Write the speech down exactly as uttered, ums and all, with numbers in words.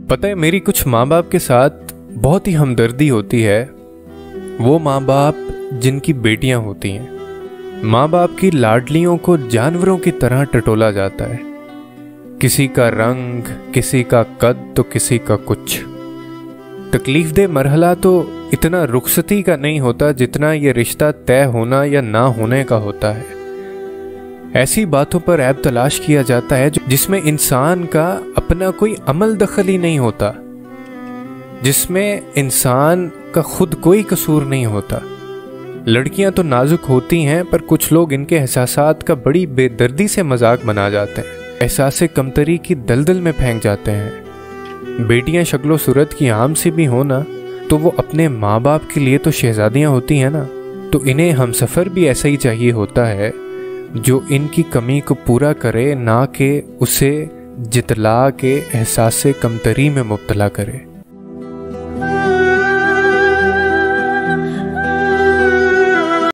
पता है, मेरी कुछ माँ बाप के साथ बहुत ही हमदर्दी होती है। वो माँ बाप जिनकी बेटियां होती हैं। माँ बाप की लाडलियों को जानवरों की तरह टटोला जाता है। किसी का रंग, किसी का कद तो किसी का कुछ। तकलीफ दे मरहला तो इतना रुखसती का नहीं होता जितना ये रिश्ता तय होना या ना होने का होता है। ऐसी बातों पर ऐब तलाश किया जाता है जिसमें इंसान का अपना कोई अमल दखल ही नहीं होता, जिसमें इंसान का खुद कोई कसूर नहीं होता। लड़कियां तो नाजुक होती हैं, पर कुछ लोग इनके एहसासात का बड़ी बेदर्दी से मजाक बना जाते हैं, एहसासे कमतरी की दलदल में फेंक जाते हैं। बेटियां शक्लो सूरत की आम सी भी हो ना, तो वो अपने माँ बाप के लिए तो शहजादियां होती हैं ना। तो इन्हें हमसफ़र भी ऐसा ही चाहिए होता है जो इनकी कमी को पूरा करे, ना कि उसे जितला के एहसासे कमतरी में मुब्तला करे।